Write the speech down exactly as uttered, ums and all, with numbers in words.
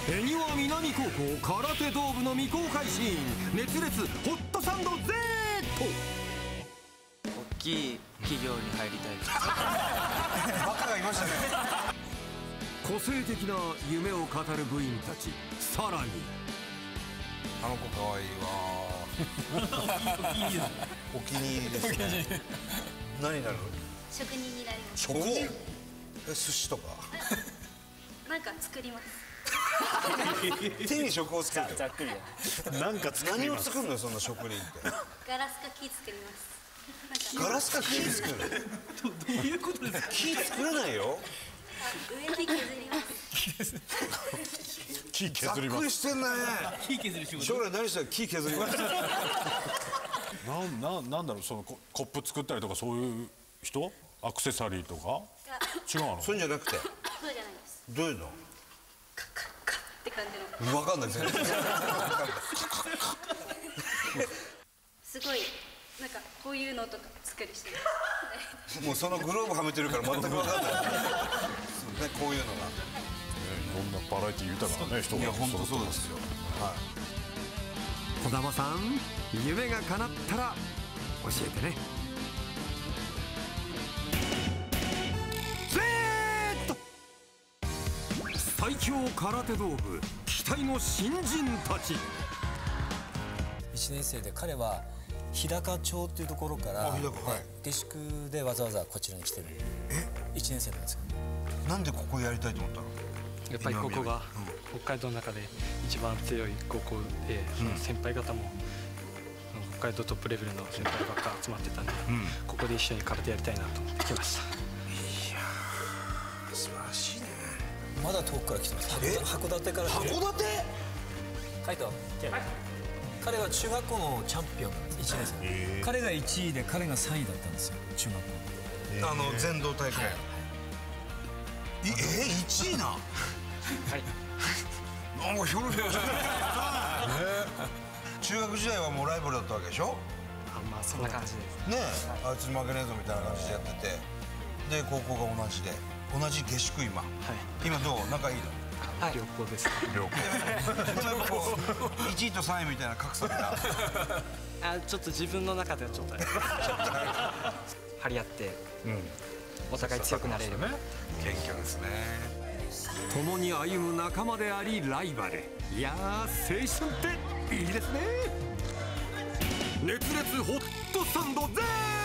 恵庭南高校空手道部の未公開シーン、熱烈ホットサンド ゼット。 大きい企業に入りたいバカがいましたね。 個性的な夢を語る部員たち。さらにあの子かわいいわ。お気に入りですね。何になる？ 職人になります。 職人？え、寿司とか？ なんか作ります。 手に職を作る。 ざっくりだ。 なんか何を作るのそんな職人って。 ガラスか木作ります。 ガラスか木作る。 どういうことですか？ 木作れないよ。 上で削ります。 木削ります。ざっくりしてんね。 木削る仕事。 将来何したら木削ります。 なんなんなんだろう、そのココップ作ったりとかそういう人？アクセサリーとか？違うの？ そういうんじゃなくて。 そうじゃないです。 どういうの？ カッカッカッって感じの。 わかんない全然。 すごいなんかこういうのとか作りしてる。 もうそのグローブはめてるから全くわかんない。ね、こういうのが。 いろんなバラエティ豊かなね人が。 いや本当そうですよ。はい。 児玉さん、夢が叶ったら教えてね。ゼット最強空手道部、期待の新人たち。 いちねん生で彼は日高町っていうところから下宿でわざわざこちらに来てる。え？いちねん生なんですけど。 なんでここやりたいと思ったの？ やっぱりここが北海道の中で一番強い高校で、先輩方も北海道トップレベルの先輩ばっか集まってたんで、ここで一緒に空手やりたいなと思って来ました。 いやー素晴らしいね。 まだ遠くから来てます。函館から。 函館？ 海斗、彼は中学校のチャンピオンなんです。いちねん生。彼がいちいで彼がさんいだったんですよ、中学校。 あの全道大会。え、いちいな。はい。なんかひょろひょろしてる。中学時代はもうライバルだったわけでしょ。 あ、まあそんな感じです。 ねえ、あいつに負けねえぞみたいな感じでやってて、で高校が同じで、同じ下宿今。はい。今どう？仲いいの？ はい。良好です。 良好。でもやっぱこういちいとさんいみたいな格差が。 あ、ちょっと自分の中ではちょっと張り合って、お互い強くなれる。 謙虚ですね。 共に歩む仲間でありライバル。いやー、青春っていいですね。熱烈ホットサンドゼー